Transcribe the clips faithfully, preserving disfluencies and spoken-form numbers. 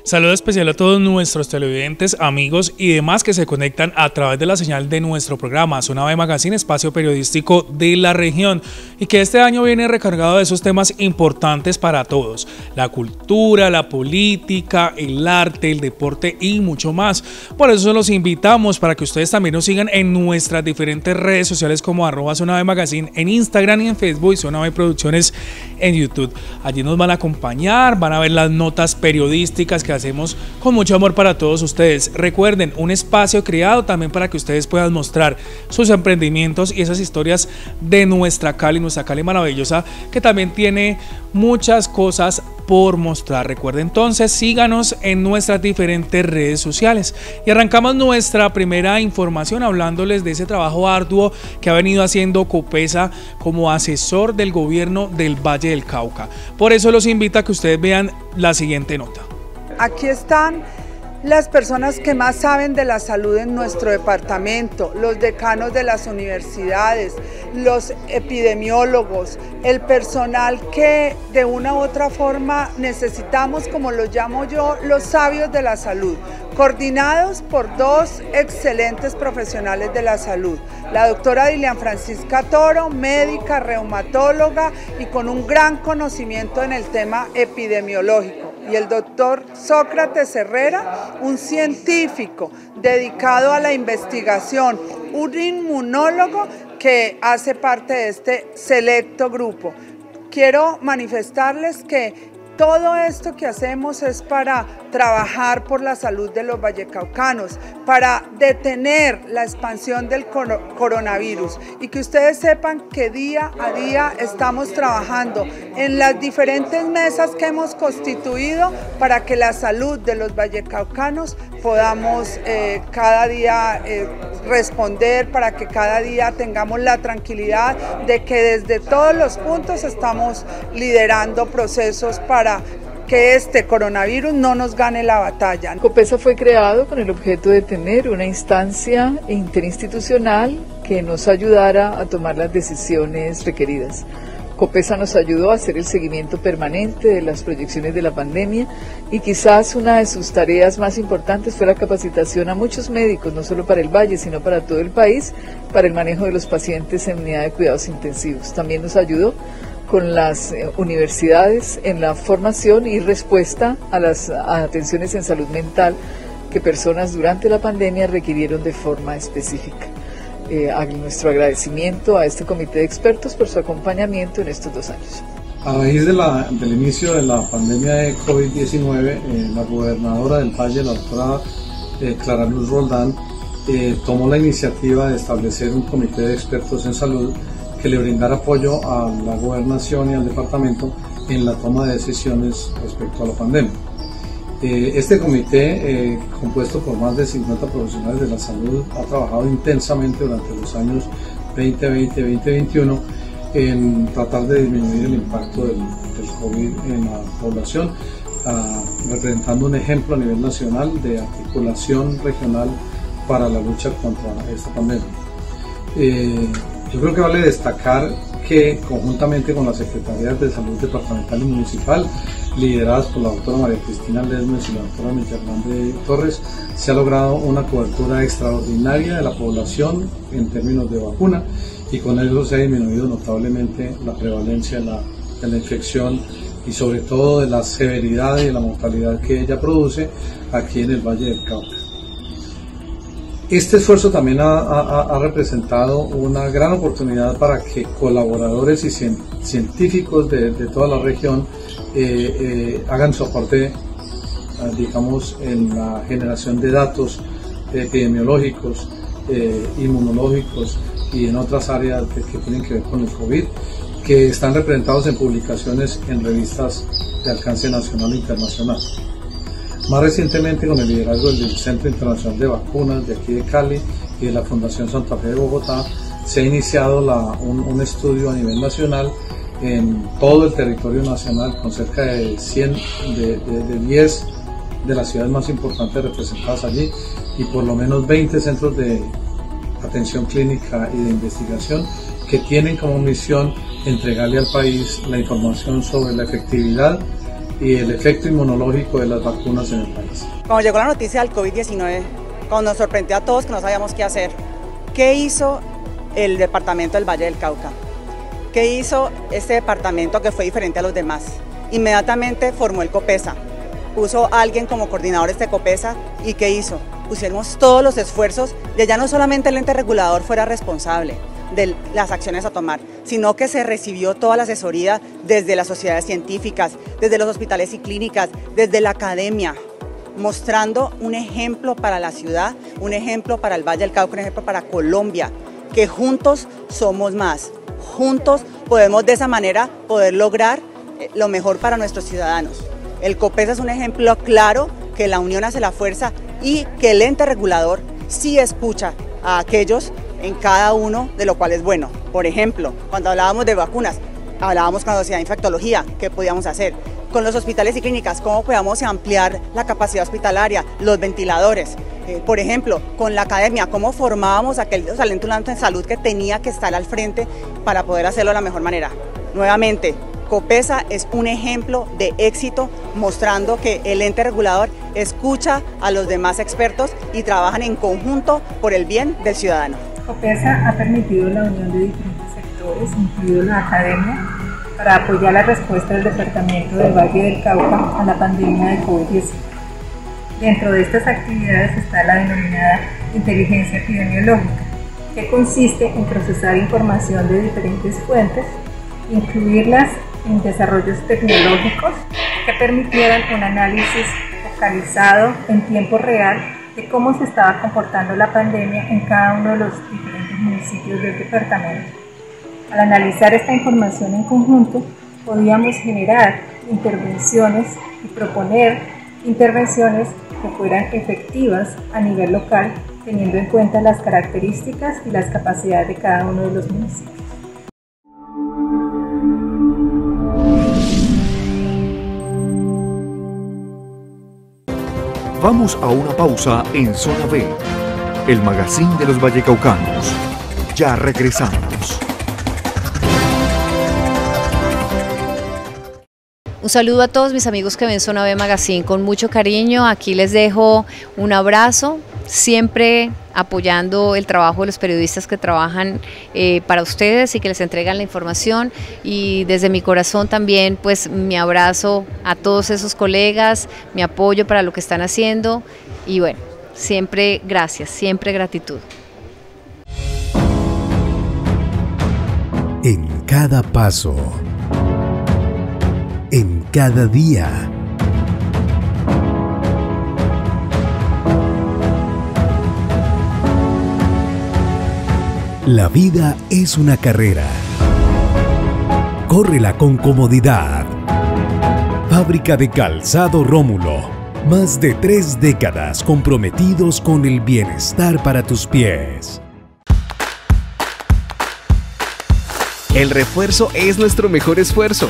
Saludo especial a todos nuestros televidentes, amigos y demás que se conectan a través de la señal de nuestro programa Zona B Magazine, espacio periodístico de la región, y que este año viene recargado de esos temas importantes para todos: la cultura, la política, el arte, el deporte y mucho más. Por eso los invitamos para que ustedes también nos sigan en nuestras diferentes redes sociales como arroba Zona B Magazine en Instagram y en Facebook, y Zona B Producciones en YouTube. Allí nos van a acompañar, van a ver las notas periodísticas que hacemos con mucho amor para todos ustedes. Recuerden, un espacio creado también para que ustedes puedan mostrar sus emprendimientos y esas historias de nuestra Cali, nuestra Cali maravillosa, que también tiene muchas cosas por mostrar. Recuerden entonces, síganos en nuestras diferentes redes sociales. Y arrancamos nuestra primera información hablándoles de ese trabajo arduo que ha venido haciendo Copesa como asesor del gobierno del Valle del Cauca. Por eso los invito a que ustedes vean la siguiente nota. Aquí están las personas que más saben de la salud en nuestro departamento, los decanos de las universidades, los epidemiólogos, el personal que de una u otra forma necesitamos, como los llamo yo, los sabios de la salud, coordinados por dos excelentes profesionales de la salud, la doctora Dilian Francisca Toro, médica, reumatóloga y con un gran conocimiento en el tema epidemiológico, y el doctor Sócrates Herrera, un científico dedicado a la investigación, un inmunólogo que hace parte de este selecto grupo. Quiero manifestarles que todo esto que hacemos es para trabajar por la salud de los vallecaucanos, para detener la expansión del coronavirus, y que ustedes sepan que día a día estamos trabajando en las diferentes mesas que hemos constituido para que la salud de los vallecaucanos podamos eh, cada día eh, responder, para que cada día tengamos la tranquilidad de que desde todos los puntos estamos liderando procesos para que este coronavirus no nos gane la batalla. Copesa fue creado con el objeto de tener una instancia interinstitucional que nos ayudara a tomar las decisiones requeridas. Copesa nos ayudó a hacer el seguimiento permanente de las proyecciones de la pandemia, y quizás una de sus tareas más importantes fue la capacitación a muchos médicos, no solo para el Valle, sino para todo el país, para el manejo de los pacientes en unidad de cuidados intensivos. También nos ayudó con las eh, universidades en la formación y respuesta a las a atenciones en salud mental que personas durante la pandemia requirieron de forma específica. Eh, a nuestro agradecimiento a este comité de expertos por su acompañamiento en estos dos años. A raíz de la, del inicio de la pandemia de COVID diecinueve, eh, la gobernadora del Valle, la doctora eh, Clara Luz Roldán, eh, tomó la iniciativa de establecer un comité de expertos en salud que le brindara apoyo a la gobernación y al departamento en la toma de decisiones respecto a la pandemia. Eh, este comité, eh, compuesto por más de cincuenta profesionales de la salud, ha trabajado intensamente durante los años veinte veinte a veinte veintiuno en tratar de disminuir el impacto del, del COVID en la población, uh, representando un ejemplo a nivel nacional de articulación regional para la lucha contra esta pandemia. Eh, Yo creo que vale destacar que conjuntamente con las Secretarías de Salud Departamental y Municipal, lideradas por la doctora María Cristina Lesmes y la doctora Miguel Hernández Torres, se ha logrado una cobertura extraordinaria de la población en términos de vacuna, y con eso se ha disminuido notablemente la prevalencia de la, de la infección y sobre todo de la severidad y de la mortalidad que ella produce aquí en el Valle del Cauca. Este esfuerzo también ha, ha, ha representado una gran oportunidad para que colaboradores y científicos de, de toda la región eh, eh, hagan su aporte, digamos, en la generación de datos epidemiológicos, eh, inmunológicos y en otras áreas de, que tienen que ver con el COVID, que están representados en publicaciones en revistas de alcance nacional e internacional. Más recientemente, con el liderazgo del Centro Internacional de Vacunas de aquí de Cali y de la Fundación Santa Fe de Bogotá, se ha iniciado la, un, un estudio a nivel nacional en todo el territorio nacional, con cerca de, cien, de, de, de diez de las ciudades más importantes representadas allí, y por lo menos veinte centros de atención clínica y de investigación que tienen como misión entregarle al país la información sobre la efectividad y el efecto inmunológico de las vacunas en el país. Cuando llegó la noticia del COVID diecinueve, cuando nos sorprendió a todos que no sabíamos qué hacer, ¿qué hizo el departamento del Valle del Cauca? ¿Qué hizo este departamento que fue diferente a los demás? Inmediatamente formó el COPESA, puso a alguien como coordinador de este COPESA y ¿qué hizo? Pusimos todos los esfuerzos de ya no solamente el ente regulador fuera responsable de las acciones a tomar, sino que se recibió toda la asesoría desde las sociedades científicas, desde los hospitales y clínicas, desde la academia, mostrando un ejemplo para la ciudad, un ejemplo para el Valle del Cauca, un ejemplo para Colombia, que juntos somos más, juntos podemos de esa manera poder lograr lo mejor para nuestros ciudadanos. El COPESA es un ejemplo claro que la unión hace la fuerza y que el ente regulador sí escucha a aquellos en cada uno, de lo cual es bueno. Por ejemplo, cuando hablábamos de vacunas, hablábamos con la sociedad de infectología, ¿qué podíamos hacer? Con los hospitales y clínicas, ¿cómo podíamos ampliar la capacidad hospitalaria, los ventiladores? Eh, por ejemplo, con la academia, ¿cómo formábamos a aquel talento en salud que tenía que estar al frente para poder hacerlo de la mejor manera? Nuevamente, COPESA es un ejemplo de éxito, mostrando que el ente regulador escucha a los demás expertos y trabajan en conjunto por el bien del ciudadano. COPESA ha permitido la unión de diferentes sectores, incluido la academia, para apoyar la respuesta del Departamento del Valle del Cauca a la pandemia de COVID diecinueve. Dentro de estas actividades está la denominada inteligencia epidemiológica, que consiste en procesar información de diferentes fuentes, incluirlas en desarrollos tecnológicos que permitieran un análisis focalizado en tiempo real de cómo se estaba comportando la pandemia en cada uno de los diferentes municipios del departamento. Al analizar esta información en conjunto, podíamos generar intervenciones y proponer intervenciones que fueran efectivas a nivel local, teniendo en cuenta las características y las capacidades de cada uno de los municipios. Vamos a una pausa en Zona B, el magazine de los vallecaucanos. Ya regresamos. Un saludo a todos mis amigos que ven Zona B Magazine con mucho cariño. Aquí les dejo un abrazo, siempre apoyando el trabajo de los periodistas que trabajan eh, para ustedes y que les entregan la información, y desde mi corazón también pues mi abrazo a todos esos colegas, mi apoyo para lo que están haciendo, y bueno, siempre gracias, siempre gratitud. En cada paso, en cada día, la vida es una carrera. Córrela con comodidad. Fábrica de Calzado Rómulo. Más de tres décadas comprometidos con el bienestar para tus pies. El refuerzo es nuestro mejor esfuerzo.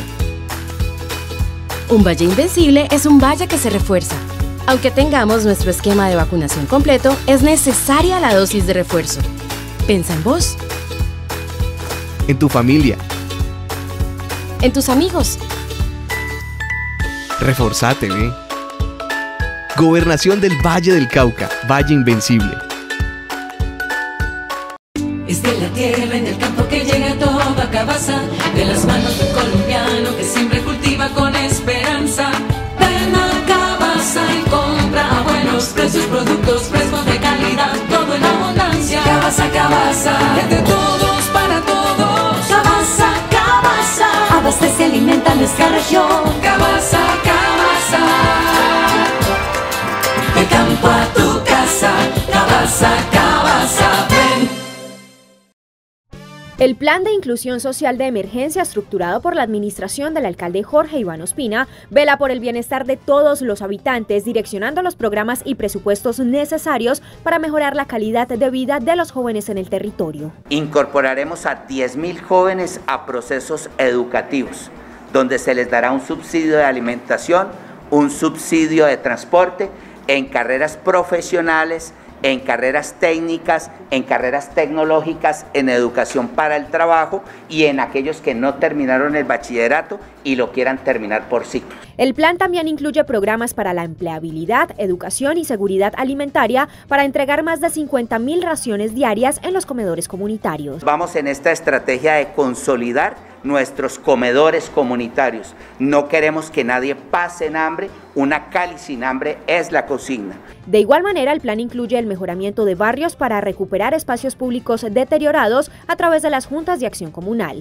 Un Valle Invencible es un valle que se refuerza. Aunque tengamos nuestro esquema de vacunación completo, es necesaria la dosis de refuerzo. Pensa en vos. En tu familia. En tus amigos. Reforzate, ¿eh? Gobernación del Valle del Cauca, Valle Invencible. Es de la tierra, en el campo que llega toda Cabaza, de las manos del colombiano que siempre cultiva con esperanza. Ven a Cabaza y compra a buenos precios, productos frescos de calidad, todo en abundancia. Cabaza, Cabaza, es de todos para todos. Cabaza, Cabaza, abastece y alimenta nuestra región. Cabaza, Cabaza, de campo a tu casa. Cabaza, Cabaza, ven. El Plan de Inclusión Social de Emergencia, estructurado por la administración del alcalde Jorge Iván Ospina, vela por el bienestar de todos los habitantes, direccionando los programas y presupuestos necesarios para mejorar la calidad de vida de los jóvenes en el territorio. Incorporaremos a diez mil jóvenes a procesos educativos, donde se les dará un subsidio de alimentación, un subsidio de transporte en carreras profesionales en carreras técnicas, en carreras tecnológicas, en educación para el trabajo y en aquellos que no terminaron el bachillerato y lo quieran terminar por ciclos. El plan también incluye programas para la empleabilidad, educación y seguridad alimentaria para entregar más de cincuenta mil raciones diarias en los comedores comunitarios. Vamos en esta estrategia de consolidar nuestros comedores comunitarios. No queremos que nadie pase en hambre, una Cali sin hambre es la consigna. De igual manera, el plan incluye el mejoramiento de barrios para recuperar espacios públicos deteriorados a través de las juntas de acción comunal.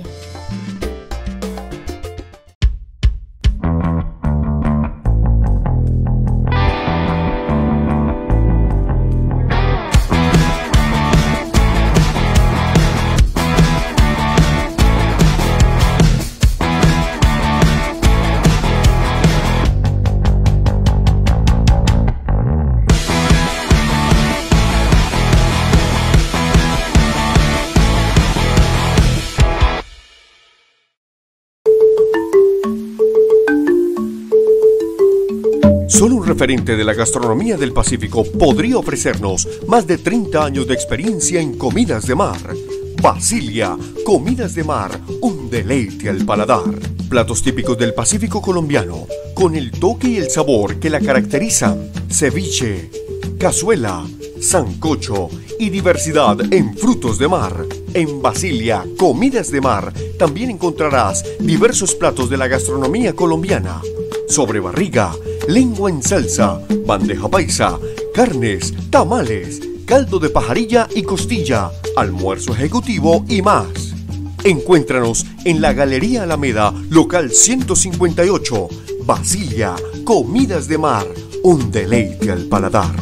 Solo un referente de la gastronomía del Pacífico podría ofrecernos más de treinta años de experiencia en comidas de mar. Basilia, comidas de mar, un deleite al paladar. Platos típicos del Pacífico colombiano, con el toque y el sabor que la caracterizan. Ceviche, cazuela, sancocho y diversidad en frutos de mar. En Basilia, comidas de mar, también encontrarás diversos platos de la gastronomía colombiana. Sobrebarriga, lengua en salsa, bandeja paisa, carnes, tamales, caldo de pajarilla y costilla, almuerzo ejecutivo y más. Encuéntranos en la Galería Alameda, local ciento cincuenta y ocho, Basilia, comidas de mar, un deleite al paladar.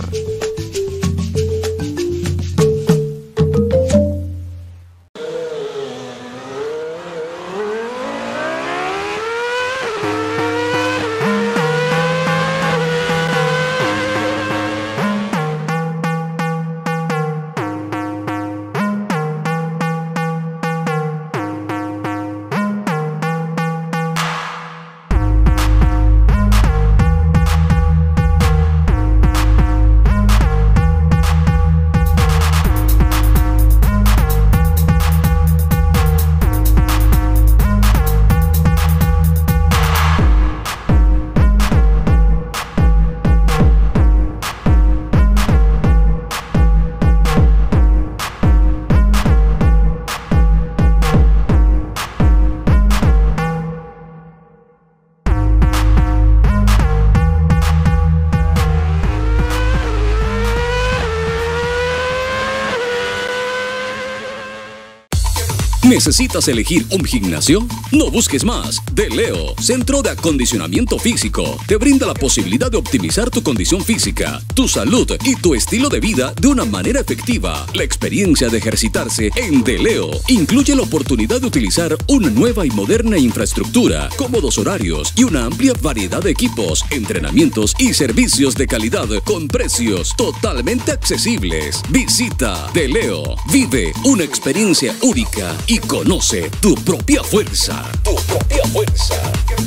¿Necesitas elegir un gimnasio? No busques más. DeLeo, Centro de Acondicionamiento Físico, te brinda la posibilidad de optimizar tu condición física, tu salud y tu estilo de vida de una manera efectiva. La experiencia de ejercitarse en DeLeo incluye la oportunidad de utilizar una nueva y moderna infraestructura, cómodos horarios y una amplia variedad de equipos, entrenamientos y servicios de calidad con precios totalmente accesibles. Visita DeLeo, vive una experiencia única y conoce tu propia fuerza. Tu propia fuerza.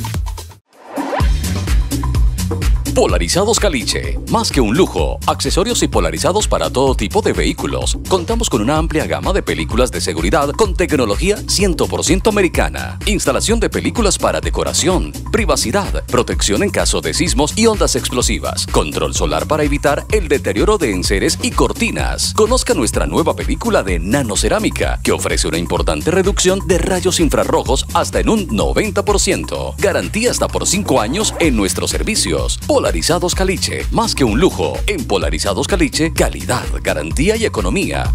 Polarizados Caliche, más que un lujo, accesorios y polarizados para todo tipo de vehículos. Contamos con una amplia gama de películas de seguridad con tecnología cien por ciento americana. Instalación de películas para decoración, privacidad, protección en caso de sismos y ondas explosivas, control solar para evitar el deterioro de enseres y cortinas. Conozca nuestra nueva película de nanocerámica, que ofrece una importante reducción de rayos infrarrojos hasta en un noventa por ciento. Garantía hasta por cinco años en nuestros servicios. Polarizados Caliche, más que un lujo. En Polarizados Caliche, calidad, garantía y economía.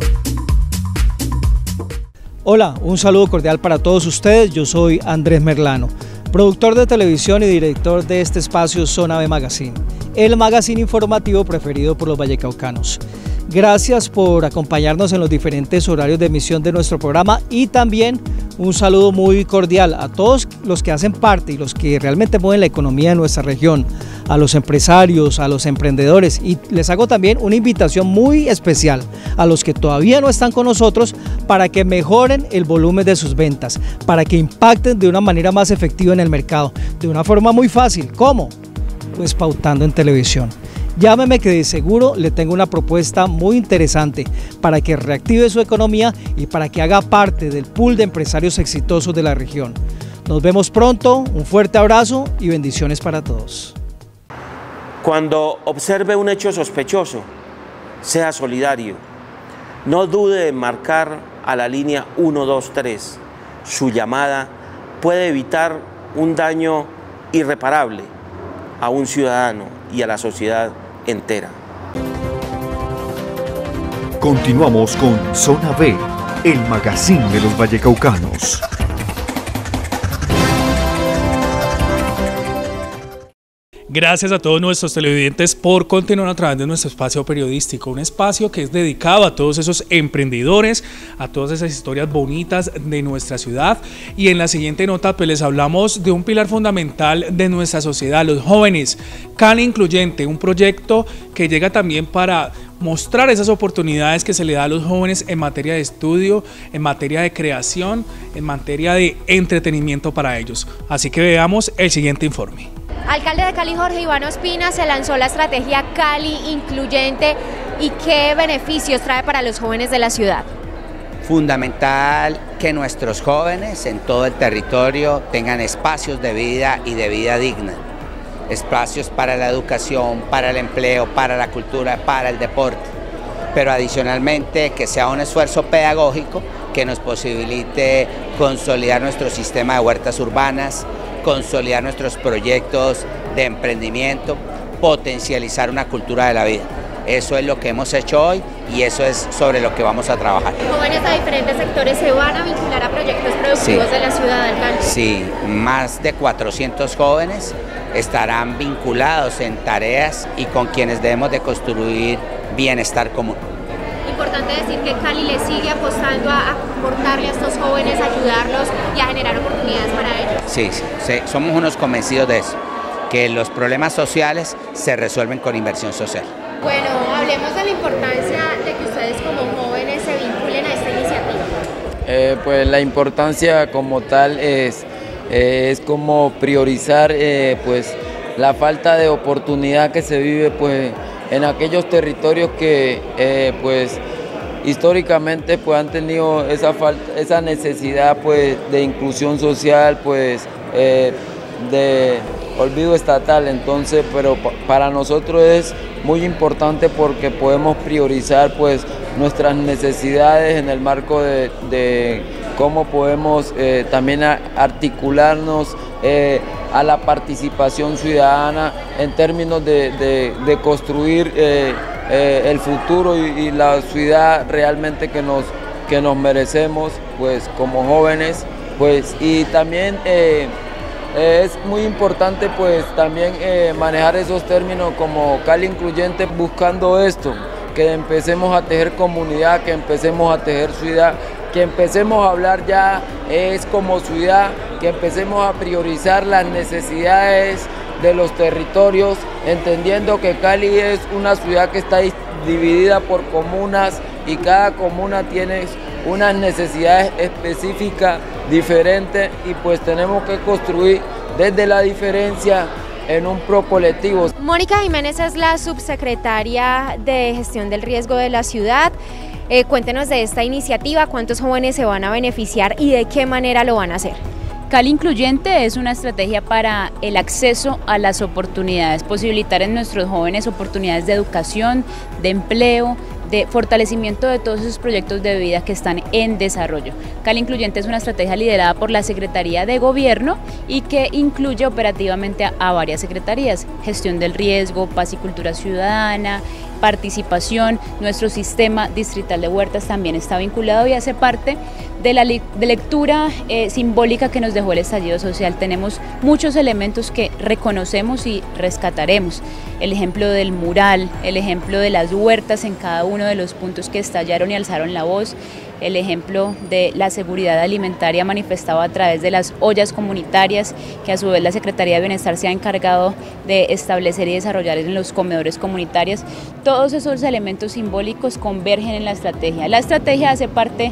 Hola, un saludo cordial para todos ustedes. Yo soy Andrés Merlano, productor de televisión y director de este espacio Zona B Magazine, el magazine informativo preferido por los vallecaucanos. Gracias por acompañarnos en los diferentes horarios de emisión de nuestro programa y también un saludo muy cordial a todos los que hacen parte y los que realmente mueven la economía de nuestra región, a los empresarios, a los emprendedores, y les hago también una invitación muy especial a los que todavía no están con nosotros para que mejoren el volumen de sus ventas, para que impacten de una manera más efectiva en el mercado, de una forma muy fácil. ¿Cómo? Pues pautando en televisión. Llámeme que de seguro le tengo una propuesta muy interesante para que reactive su economía y para que haga parte del pool de empresarios exitosos de la región. Nos vemos pronto, un fuerte abrazo y bendiciones para todos. Cuando observe un hecho sospechoso, sea solidario. No dude en marcar a la línea uno dos tres. Su llamada puede evitar un daño irreparable a un ciudadano y a la sociedad entera. Continuamos con Zona B, el magazine de los vallecaucanos. Gracias a todos nuestros televidentes por continuar a través de nuestro espacio periodístico, un espacio que es dedicado a todos esos emprendedores, a todas esas historias bonitas de nuestra ciudad. Y en la siguiente nota pues les hablamos de un pilar fundamental de nuestra sociedad, los jóvenes. Cali Incluyente, un proyecto que llega también para mostrar esas oportunidades que se le da a los jóvenes en materia de estudio, en materia de creación, en materia de entretenimiento para ellos. Así que veamos el siguiente informe. Alcalde de Cali, Jorge Iván Ospina, se lanzó la estrategia Cali Incluyente. ¿Y qué beneficios trae para los jóvenes de la ciudad? Fundamental que nuestros jóvenes en todo el territorio tengan espacios de vida y de vida digna. Espacios para la educación, para el empleo, para la cultura, para el deporte. Pero adicionalmente que sea un esfuerzo pedagógico que nos posibilite consolidar nuestro sistema de huertas urbanas, consolidar nuestros proyectos de emprendimiento, potencializar una cultura de la vida. Eso es lo que hemos hecho hoy y eso es sobre lo que vamos a trabajar. Jóvenes de diferentes sectores se van a vincular a proyectos productivos sí. de la ciudad de Cali. Sí, más de cuatrocientos jóvenes estarán vinculados en tareas y con quienes debemos de construir bienestar común. Importante decir que Cali le sigue apostando a aportarle a estos jóvenes, ayudarlos y a generar oportunidades para ellos. Sí, sí, sí, somos unos convencidos de eso, que los problemas sociales se resuelven con inversión social. Bueno, hablemos de la importancia de que ustedes como jóvenes se vinculen a esta iniciativa. Eh, pues la importancia como tal es, eh, es como priorizar eh, pues, la falta de oportunidad que se vive pues, en aquellos territorios que eh, pues, históricamente pues, han tenido esa, falta, esa necesidad pues, de inclusión social, pues, eh, de olvido estatal. Entonces, pero para nosotros es muy importante porque podemos priorizar pues, nuestras necesidades en el marco de, de cómo podemos eh, también articularnos eh, a la participación ciudadana en términos de, de, de construir eh, eh, el futuro y, y la ciudad realmente que nos, que nos merecemos pues, como jóvenes. Pues, y también eh, es muy importante pues, también eh, manejar esos términos como Cali Incluyente, buscando esto, que empecemos a tejer comunidad, que empecemos a tejer ciudad, que empecemos a hablar ya es como ciudad, que empecemos a priorizar las necesidades de los territorios, entendiendo que Cali es una ciudad que está dividida por comunas y cada comuna tiene unas necesidades específicas diferentes y pues tenemos que construir desde la diferencia en un pro colectivo. Mónica Jiménez es la subsecretaria de Gestión del Riesgo de la ciudad. Eh, cuéntenos de esta iniciativa, cuántos jóvenes se van a beneficiar y de qué manera lo van a hacer. Cali Incluyente es una estrategia para el acceso a las oportunidades, posibilitar en nuestros jóvenes oportunidades de educación, de empleo, de fortalecimiento de todos esos proyectos de vida que están en desarrollo. Cali Incluyente es una estrategia liderada por la Secretaría de Gobierno y que incluye operativamente a, a varias secretarías: gestión del riesgo, paz y cultura ciudadana, participación. Nuestro sistema distrital de huertas también está vinculado y hace parte de la de lectura eh, simbólica que nos dejó el estallido social. Tenemos muchos elementos que reconocemos y rescataremos. El ejemplo del mural, el ejemplo de las huertas en cada uno de los puntos que estallaron y alzaron la voz, el ejemplo de la seguridad alimentaria manifestado a través de las ollas comunitarias, que a su vez la Secretaría de Bienestar se ha encargado de establecer y desarrollar en los comedores comunitarios. Todos esos elementos simbólicos convergen en la estrategia. La estrategia hace parte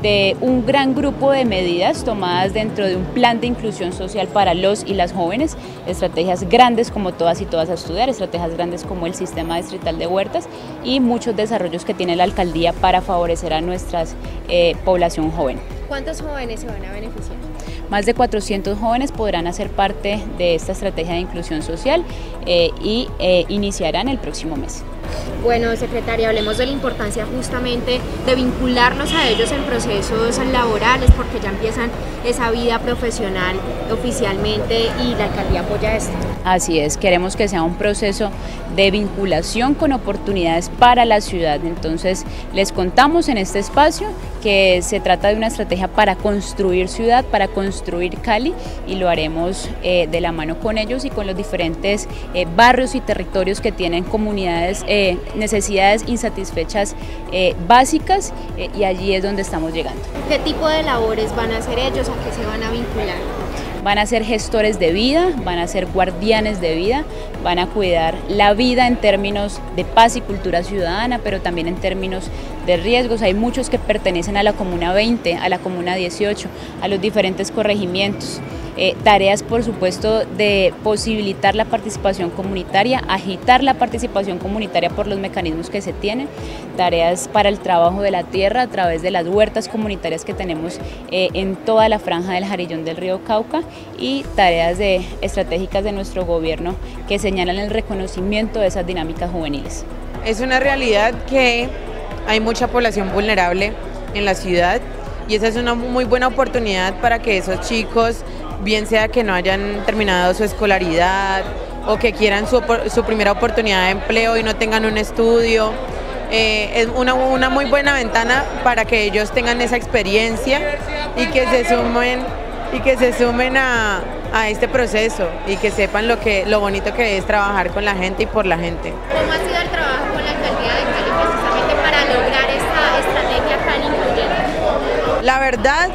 de un gran grupo de medidas tomadas dentro de un plan de inclusión social para los y las jóvenes, estrategias grandes como Todas y Todas a Estudiar, estrategias grandes como el sistema distrital de huertas y muchos desarrollos que tiene la alcaldía para favorecer a nuestra eh, población joven. ¿Cuántos jóvenes se van a beneficiar? Más de cuatrocientos jóvenes podrán hacer parte de esta estrategia de inclusión social eh, y eh, iniciarán el próximo mes. Bueno, secretaria, hablemos de la importancia justamente de vincularlos a ellos en procesos laborales, porque ya empiezan esa vida profesional oficialmente y la alcaldía apoya esto. Así es, queremos que sea un proceso de vinculación con oportunidades para la ciudad. Entonces, les contamos en este espacio que se trata de una estrategia para construir ciudad, para construir Cali, y lo haremos eh, de la mano con ellos y con los diferentes eh, barrios y territorios que tienen comunidades, eh, necesidades insatisfechas eh, básicas, eh, y allí es donde estamos llegando. ¿Qué tipo de labores van a hacer ellos? ¿A qué se van a vincular? Van a ser gestores de vida, van a ser guardianes de vida, van a cuidar la vida en términos de paz y cultura ciudadana, pero también en términos de riesgos. Hay muchos que pertenecen a la Comuna veinte, a la Comuna dieciocho, a los diferentes corregimientos. Eh, tareas, por supuesto, de posibilitar la participación comunitaria, agitar la participación comunitaria por los mecanismos que se tienen, tareas para el trabajo de la tierra a través de las huertas comunitarias que tenemos eh, en toda la franja del Jarillón del río Cauca, y tareas de, estratégicas de nuestro gobierno que señalan el reconocimiento de esas dinámicas juveniles. Es una realidad que hay mucha población vulnerable en la ciudad y esa es una muy buena oportunidad para que esos chicos, bien sea que no hayan terminado su escolaridad o que quieran su, su primera oportunidad de empleo y no tengan un estudio, eh, es una, una muy buena ventana para que ellos tengan esa experiencia y que se sumen, y que se sumen a, a este proceso y que sepan lo, que, lo bonito que es trabajar con la gente y por la gente. ¿Cómo ha sido el trabajo con la alcaldía de Cali precisamente para lograr esta estrategia Cali incluyente? La verdad,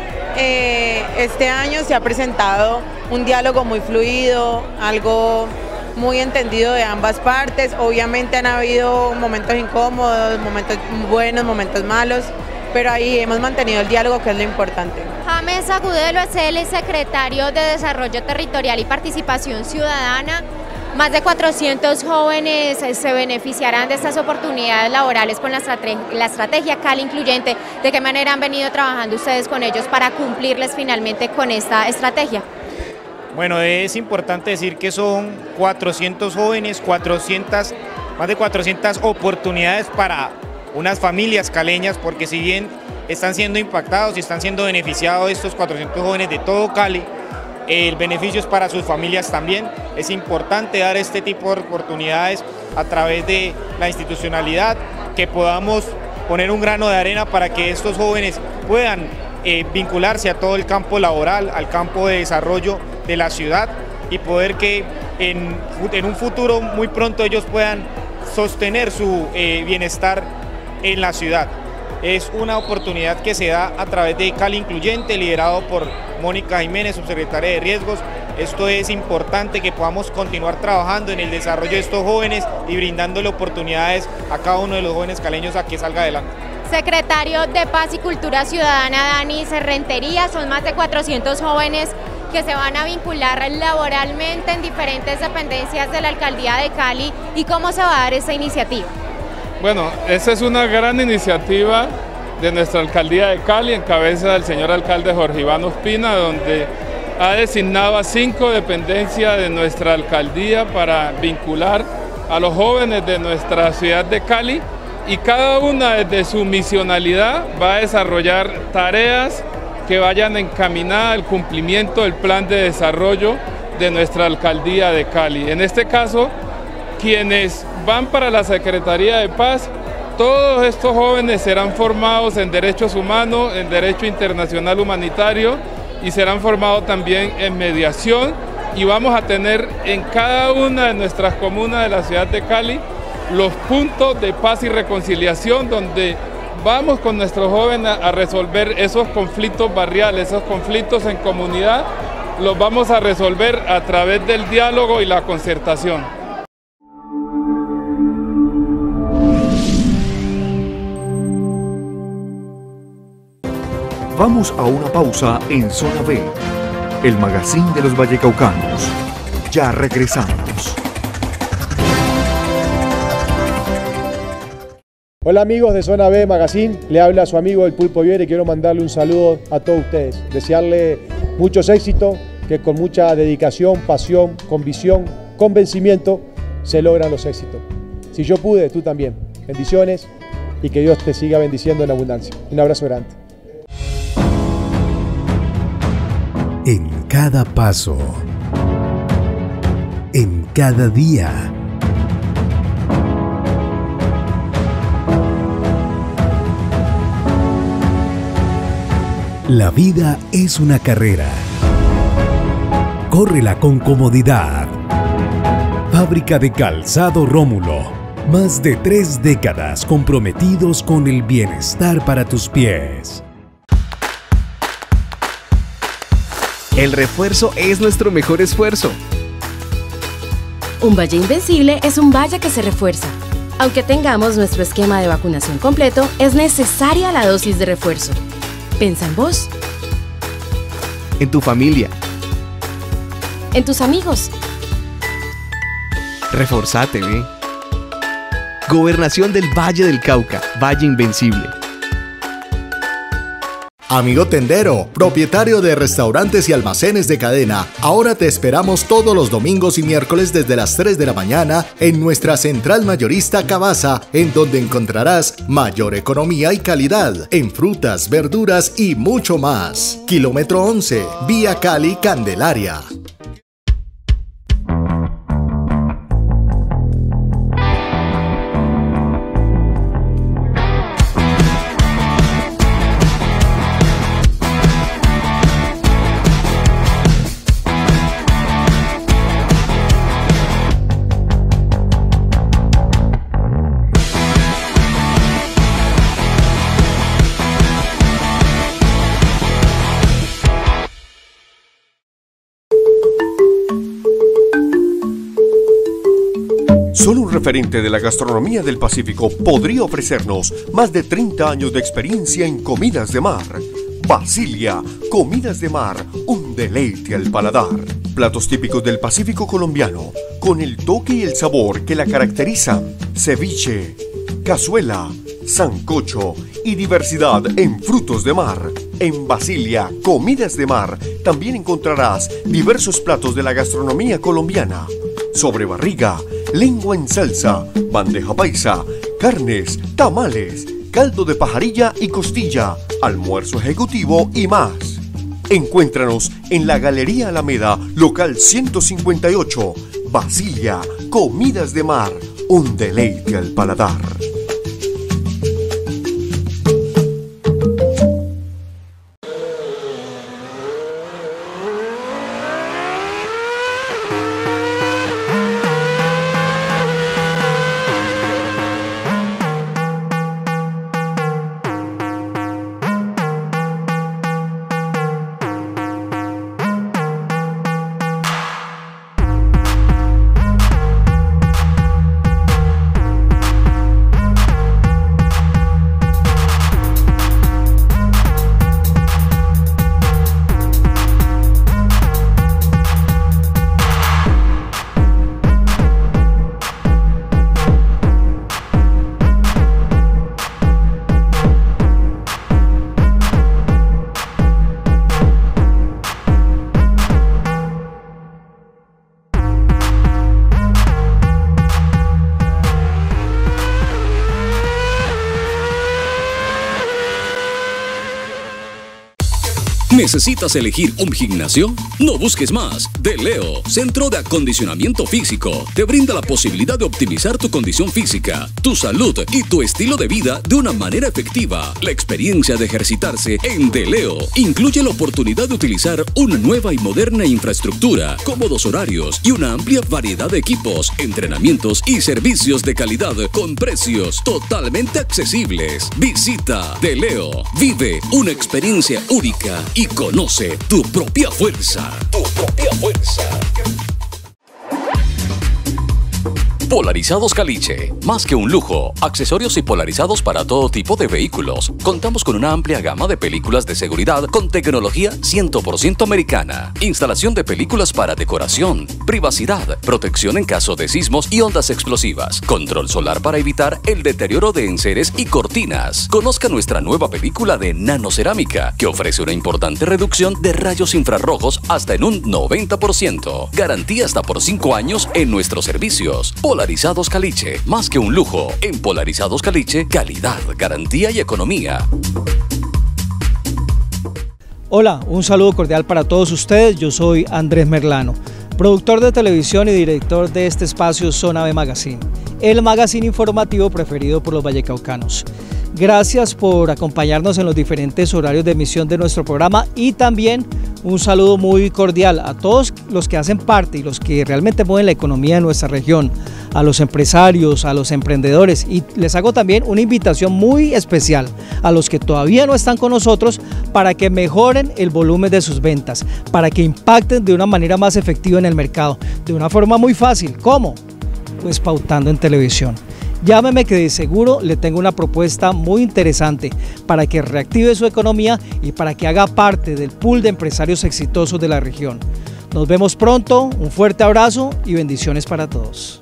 Eh, este año se ha presentado un diálogo muy fluido, algo muy entendido de ambas partes. Obviamente han habido momentos incómodos, momentos buenos, momentos malos, pero ahí hemos mantenido el diálogo, que es lo importante. James Agudelo es el secretario de Desarrollo Territorial y Participación Ciudadana. Más de cuatrocientos jóvenes se beneficiarán de estas oportunidades laborales con la estrategia, la estrategia Cali Incluyente. ¿De qué manera han venido trabajando ustedes con ellos para cumplirles finalmente con esta estrategia? Bueno, es importante decir que son cuatrocientos jóvenes, cuatrocientas, más de cuatrocientas oportunidades para unas familias caleñas, porque si bien están siendo impactados y están siendo beneficiados estos cuatrocientos jóvenes de todo Cali, el beneficio es para sus familias también. Es importante dar este tipo de oportunidades a través de la institucionalidad, que podamos poner un grano de arena para que estos jóvenes puedan eh, vincularse a todo el campo laboral, al campo de desarrollo de la ciudad, y poder que en, en un futuro muy pronto ellos puedan sostener su eh, bienestar en la ciudad. Es una oportunidad que se da a través de Cali Incluyente, liderado por Mónica Jiménez, subsecretaria de Riesgos. Esto es importante, que podamos continuar trabajando en el desarrollo de estos jóvenes y brindándole oportunidades a cada uno de los jóvenes caleños a que salga adelante. Secretario de Paz y Cultura Ciudadana, Dani Rentería, son más de cuatrocientos jóvenes que se van a vincular laboralmente en diferentes dependencias de la Alcaldía de Cali. ¿Y cómo se va a dar esta iniciativa? Bueno, esa es una gran iniciativa de nuestra Alcaldía de Cali, en cabeza del señor alcalde Jorge Iván Ospina, donde ha designado a cinco dependencias de nuestra alcaldía para vincular a los jóvenes de nuestra ciudad de Cali, y cada una desde su misionalidad va a desarrollar tareas que vayan encaminadas al cumplimiento del plan de desarrollo de nuestra alcaldía de Cali. En este caso, quienes van para la Secretaría de Paz, todos estos jóvenes serán formados en derechos humanos, en derecho internacional humanitario, y serán formados también en mediación, y vamos a tener en cada una de nuestras comunas de la ciudad de Cali los puntos de paz y reconciliación, donde vamos con nuestros jóvenes a resolver esos conflictos barriales, esos conflictos en comunidad, los vamos a resolver a través del diálogo y la concertación. Vamos a una pausa en Zona B, el magazine de los vallecaucanos. Ya regresamos. Hola amigos de Zona B Magazine, le habla su amigo el Pulpo Viera y quiero mandarle un saludo a todos ustedes. Desearle muchos éxitos, que con mucha dedicación, pasión, convicción, convencimiento se logran los éxitos. Si yo pude, tú también. Bendiciones y que Dios te siga bendiciendo en abundancia. Un abrazo grande. En cada paso, en cada día, la vida es una carrera. Córrela con comodidad. Fábrica de Calzado Rómulo. Más de tres décadas comprometidos con el bienestar para tus pies. El refuerzo es nuestro mejor esfuerzo. Un Valle Invencible es un valle que se refuerza. Aunque tengamos nuestro esquema de vacunación completo, es necesaria la dosis de refuerzo. Pensa en vos. En tu familia. En tus amigos. Reforzate, ¿eh? Gobernación del Valle del Cauca, Valle Invencible. Amigo tendero, propietario de restaurantes y almacenes de cadena, ahora te esperamos todos los domingos y miércoles desde las tres de la mañana en nuestra central mayorista Cabaza, en donde encontrarás mayor economía y calidad en frutas, verduras y mucho más. Kilómetro once, Vía Cali, Candelaria. Solo un referente de la gastronomía del Pacífico podría ofrecernos más de treinta años de experiencia en comidas de mar. Basilia, comidas de mar, un deleite al paladar. Platos típicos del Pacífico colombiano, con el toque y el sabor que la caracterizan. Ceviche, cazuela, sancocho y diversidad en frutos de mar. En Basilia, comidas de mar, también encontrarás diversos platos de la gastronomía colombiana. Sobrebarriga, lengua en salsa, bandeja paisa, carnes, tamales, caldo de pajarilla y costilla, almuerzo ejecutivo y más. Encuéntranos en la Galería Alameda, local ciento cincuenta y ocho. Basilia, comidas de mar, un deleite al paladar. ¿Necesitas elegir un gimnasio? No busques más. DeLeo, Centro de Acondicionamiento Físico, te brinda la posibilidad de optimizar tu condición física, tu salud y tu estilo de vida de una manera efectiva. La experiencia de ejercitarse en DeLeo incluye la oportunidad de utilizar una nueva y moderna infraestructura, cómodos horarios y una amplia variedad de equipos, entrenamientos y servicios de calidad con precios totalmente accesibles. Visita DeLeo, vive una experiencia única y conoce tu propia fuerza. Tu propia fuerza. Polarizados Caliche, más que un lujo, accesorios y polarizados para todo tipo de vehículos. Contamos con una amplia gama de películas de seguridad con tecnología cien por ciento americana. Instalación de películas para decoración, privacidad, protección en caso de sismos y ondas explosivas, control solar para evitar el deterioro de enseres y cortinas. Conozca nuestra nueva película de nanocerámica, que ofrece una importante reducción de rayos infrarrojos hasta en un noventa por ciento. Garantía hasta por cinco años en nuestros servicios. Polarizados Caliche, más que un lujo. En Polarizados Caliche, calidad, garantía y economía. Hola, un saludo cordial para todos ustedes. Yo soy Andrés Merlano, productor de televisión y director de este espacio Zona B Magazine, el magazine informativo preferido por los vallecaucanos. Gracias por acompañarnos en los diferentes horarios de emisión de nuestro programa y también un saludo muy cordial a todos los que hacen parte y los que realmente mueven la economía de nuestra región, a los empresarios, a los emprendedores, y les hago también una invitación muy especial a los que todavía no están con nosotros para que mejoren el volumen de sus ventas, para que impacten de una manera más efectiva en el mercado, de una forma muy fácil. ¿Cómo? Pues pautando en televisión. Llámeme que de seguro le tengo una propuesta muy interesante para que reactive su economía y para que haga parte del pool de empresarios exitosos de la región. Nos vemos pronto, un fuerte abrazo y bendiciones para todos.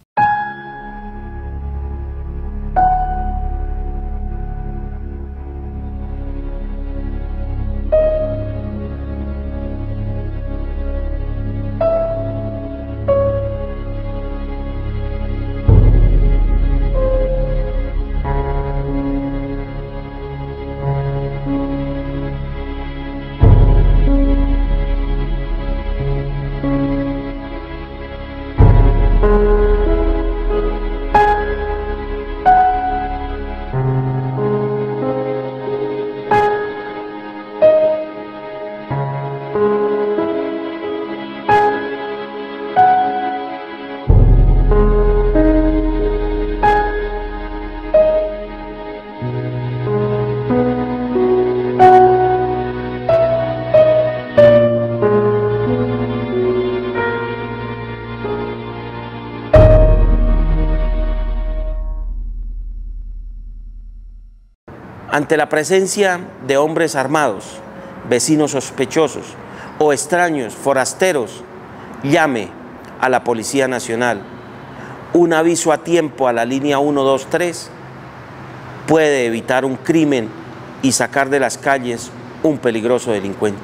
Ante la presencia de hombres armados, vecinos sospechosos o extraños forasteros, llame a la Policía Nacional. Un aviso a tiempo a la línea uno dos tres puede evitar un crimen y sacar de las calles un peligroso delincuente.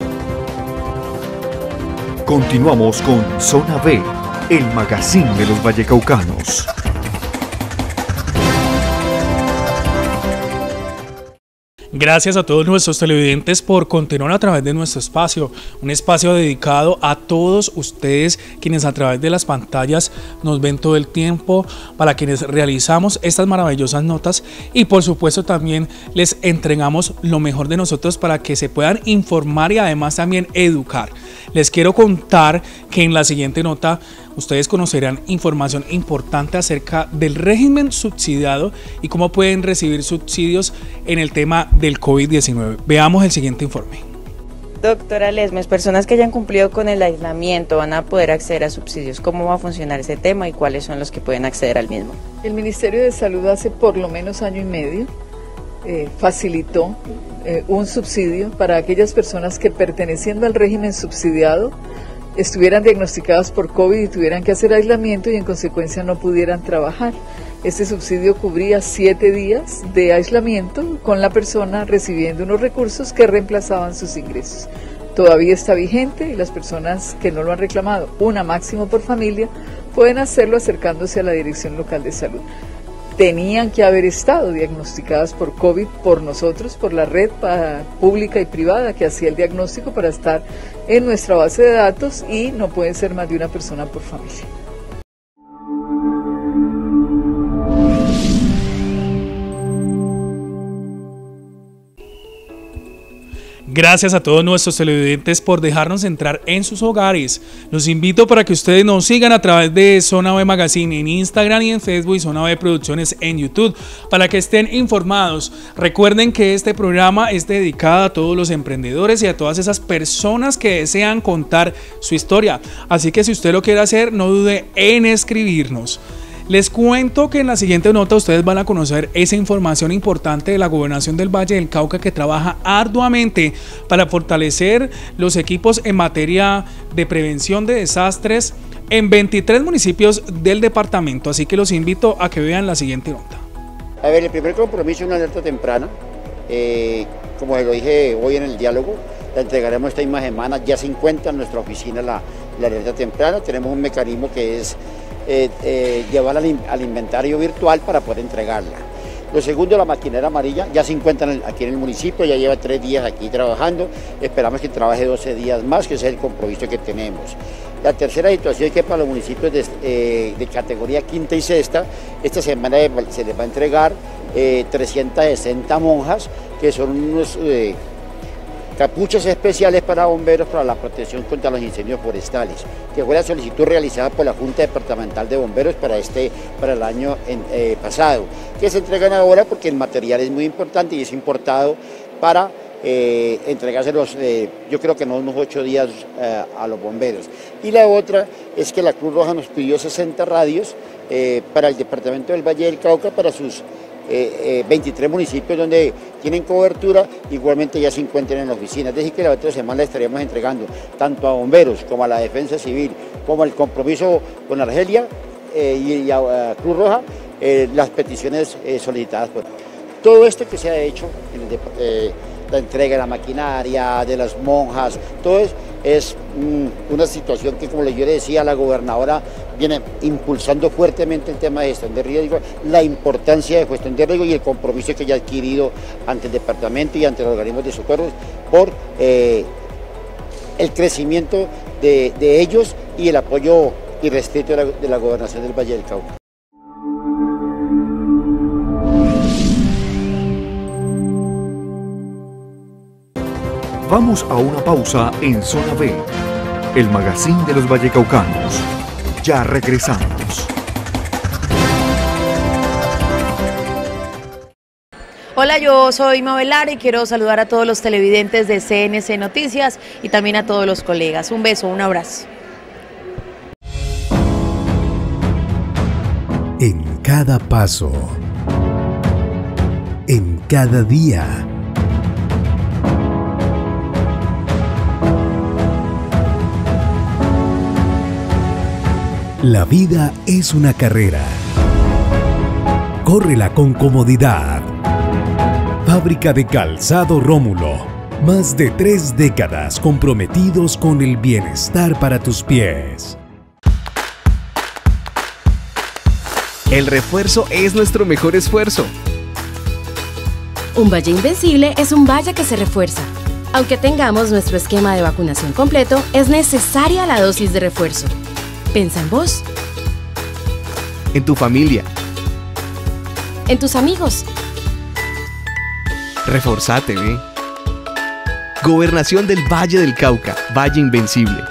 Continuamos con Zona B, el magazine de los vallecaucanos. Gracias a todos nuestros televidentes por continuar a través de nuestro espacio, un espacio dedicado a todos ustedes quienes a través de las pantallas nos ven todo el tiempo, para quienes realizamos estas maravillosas notas y por supuesto también les entregamos lo mejor de nosotros para que se puedan informar y además también educar. Les quiero contar que en la siguiente nota ustedes conocerán información importante acerca del régimen subsidiado y cómo pueden recibir subsidios en el tema del COVID diecinueve. Veamos el siguiente informe. Doctora Lesmes, personas que hayan cumplido con el aislamiento van a poder acceder a subsidios. ¿Cómo va a funcionar ese tema y cuáles son los que pueden acceder al mismo? El Ministerio de Salud hace por lo menos año y medio eh, facilitó eh, un subsidio para aquellas personas que perteneciendo al régimen subsidiado estuvieran diagnosticadas por COVID y tuvieran que hacer aislamiento y en consecuencia no pudieran trabajar. Este subsidio cubría siete días de aislamiento con la persona recibiendo unos recursos que reemplazaban sus ingresos. Todavía está vigente y las personas que no lo han reclamado, una máximo por familia, pueden hacerlo acercándose a la Dirección Local de Salud. Tenían que haber estado diagnosticadas por COVID por nosotros, por la red pública y privada que hacía el diagnóstico para estar en nuestra base de datos y no pueden ser más de una persona por familia. Gracias a todos nuestros televidentes por dejarnos entrar en sus hogares. Los invito para que ustedes nos sigan a través de Zona B Magazine en Instagram y en Facebook y Zona B Producciones en YouTube para que estén informados. Recuerden que este programa es dedicado a todos los emprendedores y a todas esas personas que desean contar su historia. Así que si usted lo quiere hacer, no dude en escribirnos. Les cuento que en la siguiente nota ustedes van a conocer esa información importante de la Gobernación del Valle del Cauca, que trabaja arduamente para fortalecer los equipos en materia de prevención de desastres en veintitrés municipios del departamento. Así que los invito a que vean la siguiente nota. A ver, el primer compromiso es una alerta temprana. Eh, como lo dije hoy en el diálogo, la entregaremos esta misma semana. Ya se encuentra en nuestra oficina la, la alerta temprana. Tenemos un mecanismo que es Eh, eh, llevar al, al inventario virtual para poder entregarla. Lo segundo, la maquinaria amarilla, ya se encuentra en el, aquí en el municipio, ya lleva tres días aquí trabajando, esperamos que trabaje doce días más, que ese es el compromiso que tenemos. La tercera situación es que para los municipios de, eh, de categoría quinta y sexta, esta semana se les va a entregar eh, trescientas sesenta monjas, que son unos eh, capuchas especiales para bomberos para la protección contra los incendios forestales, que fue la solicitud realizada por la Junta Departamental de Bomberos para, este, para el año en, eh, pasado, que se entregan ahora porque el material es muy importante y es importado para eh, entregárselos, eh, yo creo que en unos ocho días eh, a los bomberos. Y la otra es que la Cruz Roja nos pidió sesenta radios eh, para el departamento del Valle del Cauca, para sus Eh, eh, veintitrés municipios donde tienen cobertura, igualmente ya se encuentran en la oficina. Es decir, que la otra semana le estaremos entregando tanto a bomberos como a la defensa civil, como el compromiso con Argelia eh, y, y a, a Cruz Roja, eh, las peticiones eh, solicitadas por todo esto que se ha hecho, en el, eh, la entrega de la maquinaria, de las monjas, todo eso es mm, una situación que, como yo le decía, la gobernadora viene impulsando fuertemente el tema de gestión de riesgo, la importancia de gestión de riesgo y el compromiso que ya ha adquirido ante el departamento y ante los organismos de socorro por eh, el crecimiento de, de ellos y el apoyo irrestricto de la, de la Gobernación del Valle del Cauca. Vamos a una pausa en Zona B, el magazine de los vallecaucanos. Ya regresamos. Hola, yo soy Mabel Lara y quiero saludar a todos los televidentes de C N C Noticias y también a todos los colegas. Un beso, un abrazo. En cada paso, en cada día, la vida es una carrera. Córrela con comodidad. Fábrica de Calzado Rómulo. Más de tres décadas comprometidos con el bienestar para tus pies. El refuerzo es nuestro mejor esfuerzo. Un Valle Invencible es un valle que se refuerza. Aunque tengamos nuestro esquema de vacunación completo, es necesaria la dosis de refuerzo. Pensa en vos. En tu familia. En tus amigos. Reforzate, ¿ve? Gobernación del Valle del Cauca, Valle Invencible.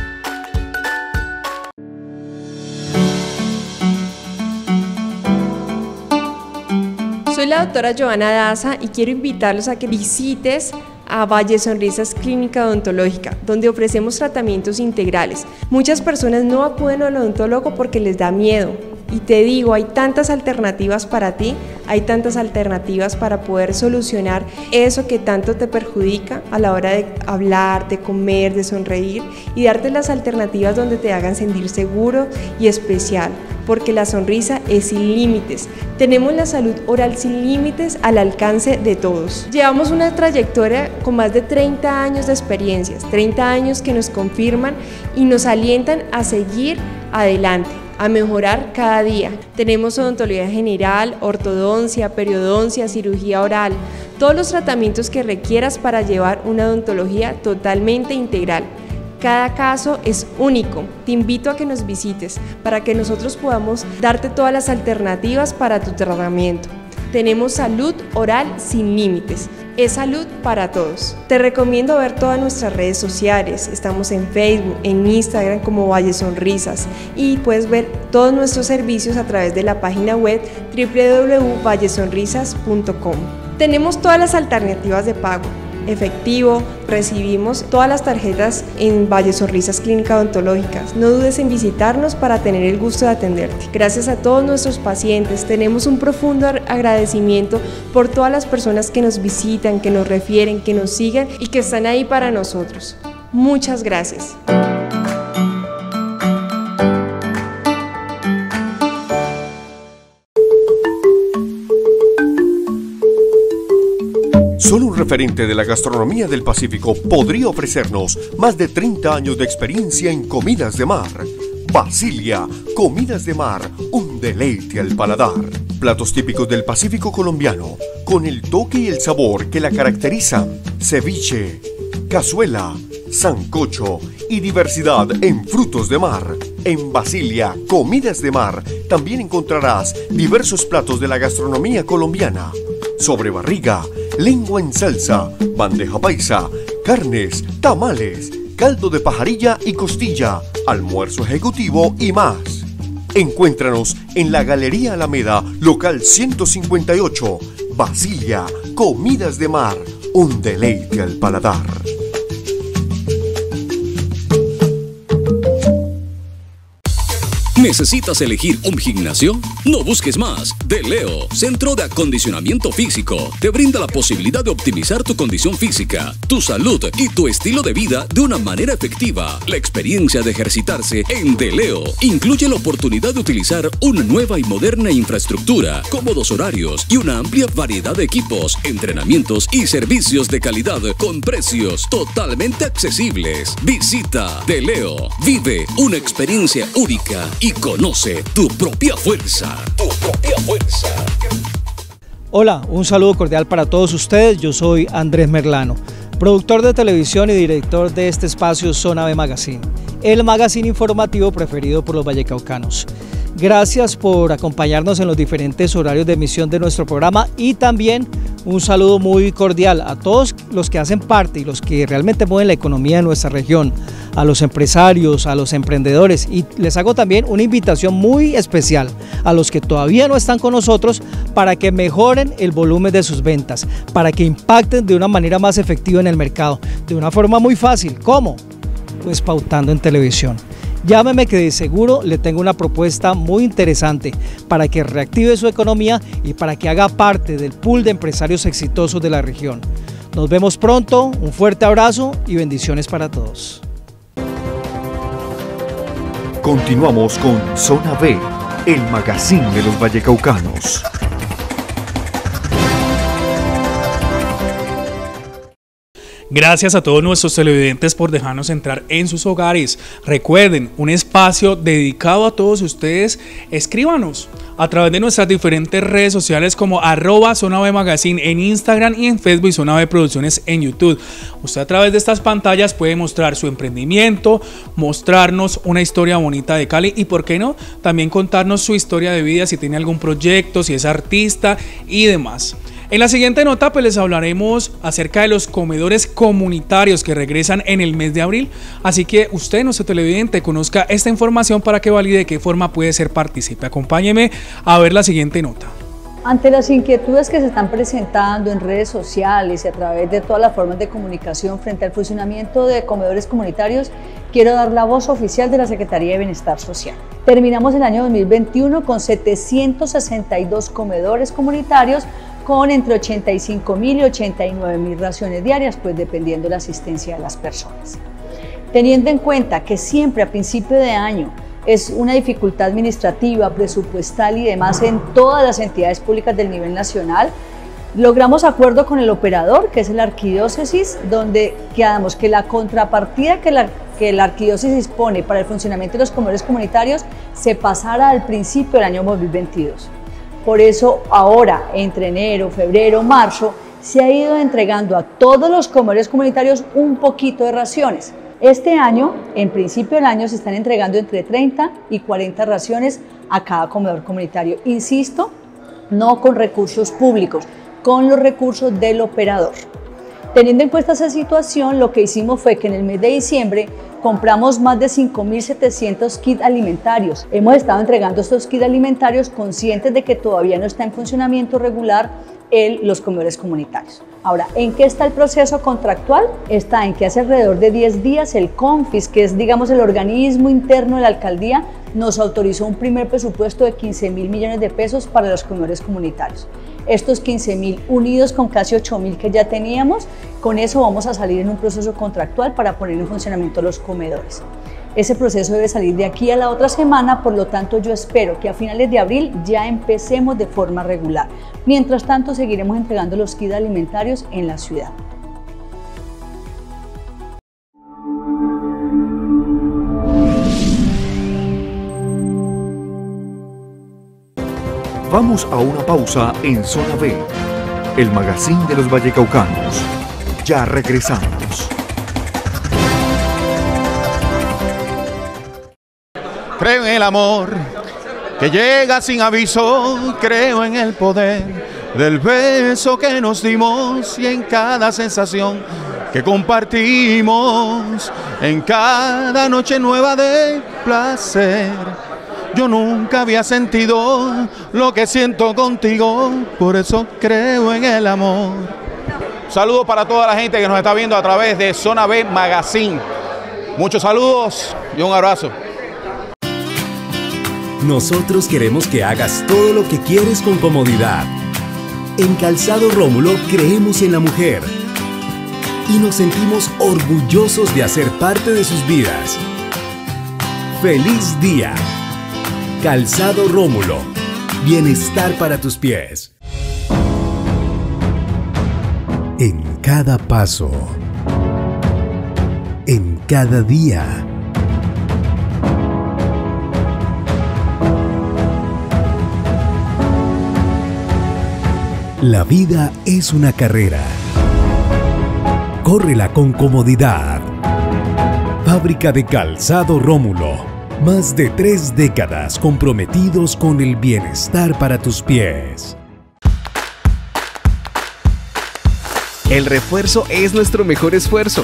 Soy la doctora Joana Daza y quiero invitarlos a que visites a Valle Sonrisas Clínica Odontológica, donde ofrecemos tratamientos integrales. Muchas personas no acuden al odontólogo porque les da miedo. Y te digo, hay tantas alternativas para ti, hay tantas alternativas para poder solucionar eso que tanto te perjudica a la hora de hablar, de comer, de sonreír y darte las alternativas donde te hagan sentir seguro y especial, porque la sonrisa es sin límites. Tenemos la salud oral sin límites al alcance de todos. Llevamos una trayectoria con más de treinta años de experiencias, treinta años que nos confirman y nos alientan a seguir adelante, a mejorar cada día. Tenemos odontología general, ortodoncia, periodoncia, cirugía oral, todos los tratamientos que requieras para llevar una odontología totalmente integral. Cada caso es único. Te invito a que nos visites para que nosotros podamos darte todas las alternativas para tu tratamiento. Tenemos salud oral sin límites. es salud para todos. Te recomiendo ver todas nuestras redes sociales, estamos en Facebook, en Instagram como Valle Sonrisas y puedes ver todos nuestros servicios a través de la página web w w w punto valle sonrisas punto com. Tenemos todas las alternativas de pago, efectivo, recibimos todas las tarjetas en Valle Sonrisas Clínica Odontológica. No dudes en visitarnos para tener el gusto de atenderte. Gracias a todos nuestros pacientes, tenemos un profundo agradecimiento por todas las personas que nos visitan, que nos refieren, que nos siguen y que están ahí para nosotros. Muchas gracias. Solo un referente de la gastronomía del Pacífico podría ofrecernos más de treinta años de experiencia en comidas de mar. Basilia, comidas de mar, un deleite al paladar. Platos típicos del Pacífico colombiano, con el toque y el sabor que la caracterizan. Ceviche, cazuela, sancocho y diversidad en frutos de mar. En Basilia, comidas de mar, también encontrarás diversos platos de la gastronomía colombiana. Sobrebarriga, lengua en salsa, bandeja paisa, carnes, tamales, caldo de pajarilla y costilla, almuerzo ejecutivo y más. Encuéntranos en la Galería Alameda, local ciento cincuenta y ocho, Basilia, comidas de mar, un deleite al paladar. ¿Necesitas elegir un gimnasio? No busques más. DeLeo, Centro de Acondicionamiento Físico, te brinda la posibilidad de optimizar tu condición física, tu salud y tu estilo de vida de una manera efectiva. La experiencia de ejercitarse en DeLeo incluye la oportunidad de utilizar una nueva y moderna infraestructura, cómodos horarios y una amplia variedad de equipos, entrenamientos y servicios de calidad con precios totalmente accesibles. Visita DeLeo, vive una experiencia única y conoce tu propia fuerza. Tu propia fuerza. Hola, un saludo cordial para todos ustedes. Yo soy Andrés Merlano, productor de televisión y director de este espacio Zona B Magazine, el magazine informativo preferido por los vallecaucanos. Gracias por acompañarnos en los diferentes horarios de emisión de nuestro programa y también un saludo muy cordial a todos los que hacen parte y los que realmente mueven la economía de nuestra región, a los empresarios, a los emprendedores, y les hago también una invitación muy especial a los que todavía no están con nosotros para que mejoren el volumen de sus ventas, para que impacten de una manera más efectiva en el mercado, de una forma muy fácil. ¿Cómo? Pues pautando en televisión. Llámeme que de seguro le tengo una propuesta muy interesante para que reactive su economía y para que haga parte del pool de empresarios exitosos de la región. Nos vemos pronto, un fuerte abrazo y bendiciones para todos. Continuamos con Zona B, el magazine de los vallecaucanos. Gracias a todos nuestros televidentes por dejarnos entrar en sus hogares. Recuerden, un espacio dedicado a todos ustedes. Escríbanos a través de nuestras diferentes redes sociales como arroba Zona B Magazine en Instagram y en Facebook y Zona B Producciones en YouTube. Usted a través de estas pantallas puede mostrar su emprendimiento, mostrarnos una historia bonita de Cali y, por qué no, también contarnos su historia de vida, si tiene algún proyecto, si es artista y demás. En la siguiente nota pues les hablaremos acerca de los comedores comunitarios que regresan en el mes de abril, así que usted, nuestro televidente, conozca esta información para que valide de qué forma puede ser partícipe. Acompáñeme a ver la siguiente nota. Ante las inquietudes que se están presentando en redes sociales y a través de todas las formas de comunicación frente al funcionamiento de comedores comunitarios, quiero dar la voz oficial de la Secretaría de Bienestar Social. Terminamos el año dos mil veintiuno con setecientos sesenta y dos comedores comunitarios con entre ochenta y cinco mil y ochenta y nueve mil raciones diarias, pues dependiendo de la asistencia de las personas. Teniendo en cuenta que siempre a principio de año es una dificultad administrativa, presupuestal y demás en todas las entidades públicas del nivel nacional, logramos acuerdo con el operador, que es la arquidiócesis, donde quedamos que la contrapartida que la, que la arquidiócesis pone para el funcionamiento de los comedores comunitarios se pasara al principio del año dos mil veintidós. Por eso ahora, entre enero, febrero, marzo, se ha ido entregando a todos los comedores comunitarios un poquito de raciones. Este año, en principio del año, se están entregando entre treinta y cuarenta raciones a cada comedor comunitario. Insisto, no con recursos públicos, con los recursos del operador. Teniendo en cuenta esa situación, lo que hicimos fue que en el mes de diciembre compramos más de cinco mil setecientos kits alimentarios. Hemos estado entregando estos kits alimentarios conscientes de que todavía no está en funcionamiento regular en los comedores comunitarios. Ahora, ¿en qué está el proceso contractual? Está en que hace alrededor de diez días el CONFIS, que es digamos el organismo interno de la alcaldía, nos autorizó un primer presupuesto de quince mil millones de pesos para los comedores comunitarios. Estos quince mil unidos con casi ocho mil que ya teníamos, con eso vamos a salir en un proceso contractual para poner en funcionamiento los comedores. Ese proceso debe salir de aquí a la otra semana, por lo tanto yo espero que a finales de abril ya empecemos de forma regular. Mientras tanto seguiremos entregando los kits alimentarios en la ciudad. Vamos a una pausa en Zona B, el magazine de los vallecaucanos. Ya regresamos. Creo en el amor que llega sin aviso, creo en el poder del beso que nos dimos y en cada sensación que compartimos, en cada noche nueva de placer. Yo nunca había sentido lo que siento contigo, por eso creo en el amor. Saludos para toda la gente que nos está viendo a través de Zona B Magazine. Muchos saludos y un abrazo. Nosotros queremos que hagas todo lo que quieres con comodidad. En Calzado Rómulo creemos en la mujer y nos sentimos orgullosos de hacer parte de sus vidas. ¡Feliz día! Calzado Rómulo. Bienestar para tus pies. En cada paso. En cada día. La vida es una carrera. Córrela con comodidad. Fábrica de Calzado Rómulo. Más de tres décadas comprometidos con el bienestar para tus pies. El refuerzo es nuestro mejor esfuerzo.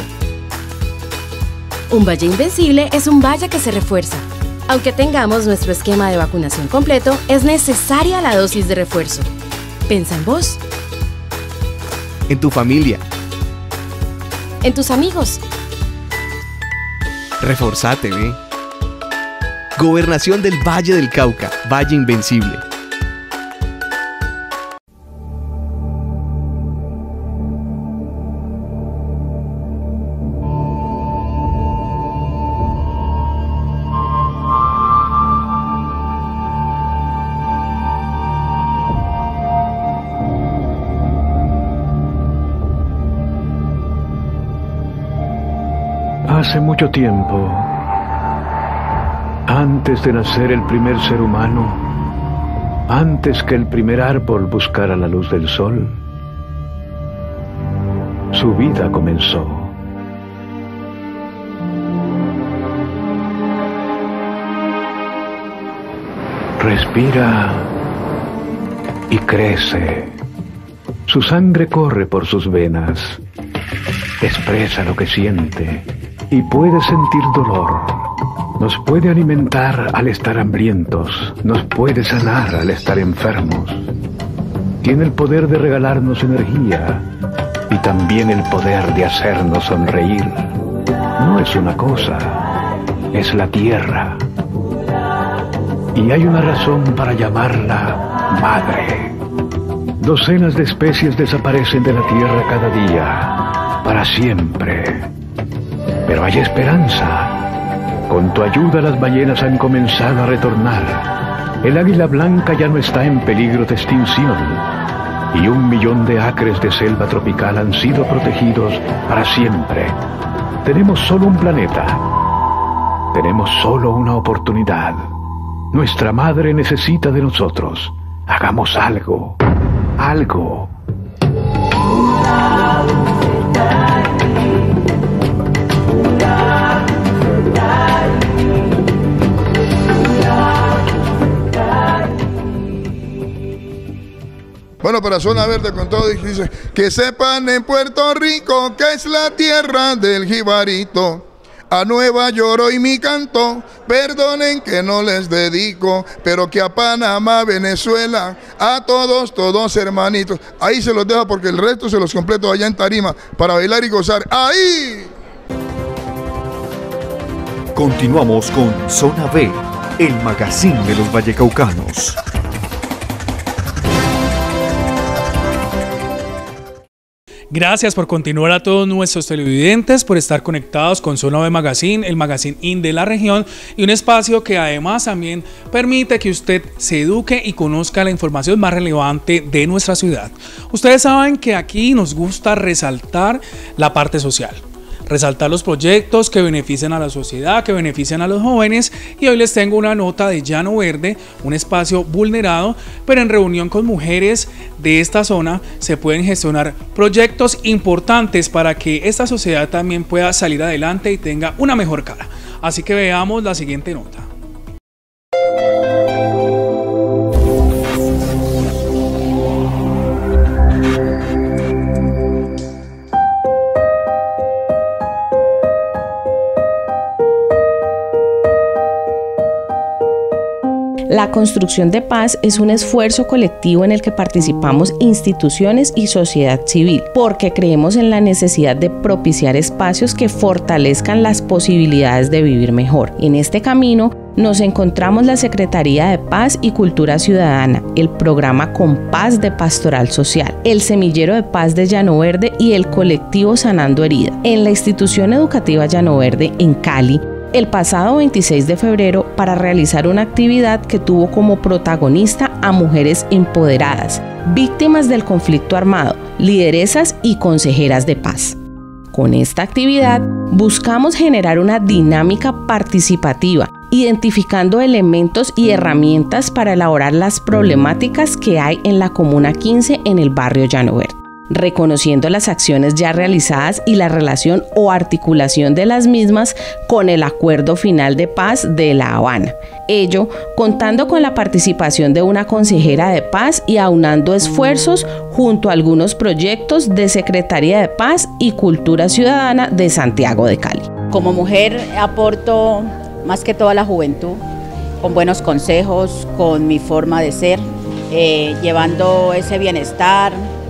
Un Valle Invencible es un valle que se refuerza. Aunque tengamos nuestro esquema de vacunación completo, es necesaria la dosis de refuerzo. Pensa en vos. En tu familia. En tus amigos. Reforzate, ve. Gobernación del Valle del Cauca, Valle Invencible. Hace mucho tiempo, antes de nacer el primer ser humano, antes que el primer árbol buscara la luz del sol, su vida comenzó. Respira y crece. Su sangre corre por sus venas. Expresa lo que siente y puede sentir dolor. Nos puede alimentar al estar hambrientos, nos puede sanar al estar enfermos. Tiene el poder de regalarnos energía y también el poder de hacernos sonreír. No es una cosa, es la tierra. Y hay una razón para llamarla madre. Docenas de especies desaparecen de la tierra cada día, para siempre. Pero hay esperanza. Con tu ayuda las ballenas han comenzado a retornar. El águila blanca ya no está en peligro de extinción. Y un millón de acres de selva tropical han sido protegidos para siempre. Tenemos solo un planeta. Tenemos solo una oportunidad. Nuestra madre necesita de nosotros. Hagamos algo. Algo. Bueno, para Zona Verde con todo. Y dice, que sepan en Puerto Rico que es la tierra del jibarito. A Nueva York hoy mi canto, perdonen que no les dedico, pero que a Panamá, Venezuela, a todos, todos hermanitos. Ahí se los dejo porque el resto se los completo allá en Tarima para bailar y gozar. ¡Ahí! Continuamos con Zona B, el magazine de los vallecaucanos. Gracias por continuar a todos nuestros televidentes, por estar conectados con Zona B Magazine, el magazine in de la región, y un espacio que además también permite que usted se eduque y conozca la información más relevante de nuestra ciudad. Ustedes saben que aquí nos gusta resaltar la parte social. Resaltar los proyectos que benefician a la sociedad, que benefician a los jóvenes, y hoy les tengo una nota de Llano Verde, un espacio vulnerado, pero en reunión con mujeres de esta zona se pueden gestionar proyectos importantes para que esta sociedad también pueda salir adelante y tenga una mejor cara. Así que veamos la siguiente nota. La construcción de paz es un esfuerzo colectivo en el que participamos instituciones y sociedad civil, porque creemos en la necesidad de propiciar espacios que fortalezcan las posibilidades de vivir mejor. En este camino nos encontramos la Secretaría de Paz y Cultura Ciudadana, el programa Compás de Pastoral Social, el Semillero de Paz de Llano Verde y el colectivo Sanando Herida. En la institución educativa Llano Verde, en Cali, el pasado veintiséis de febrero para realizar una actividad que tuvo como protagonista a mujeres empoderadas, víctimas del conflicto armado, lideresas y consejeras de paz. Con esta actividad buscamos generar una dinámica participativa, identificando elementos y herramientas para elaborar las problemáticas que hay en la Comuna quince en el barrio Llano Verde, reconociendo las acciones ya realizadas y la relación o articulación de las mismas con el Acuerdo Final de Paz de La Habana. Ello contando con la participación de una consejera de paz y aunando esfuerzos junto a algunos proyectos de Secretaría de Paz y Cultura Ciudadana de Santiago de Cali. Como mujer aporto más que todo a la juventud, con buenos consejos, con mi forma de ser, eh, llevando ese bienestar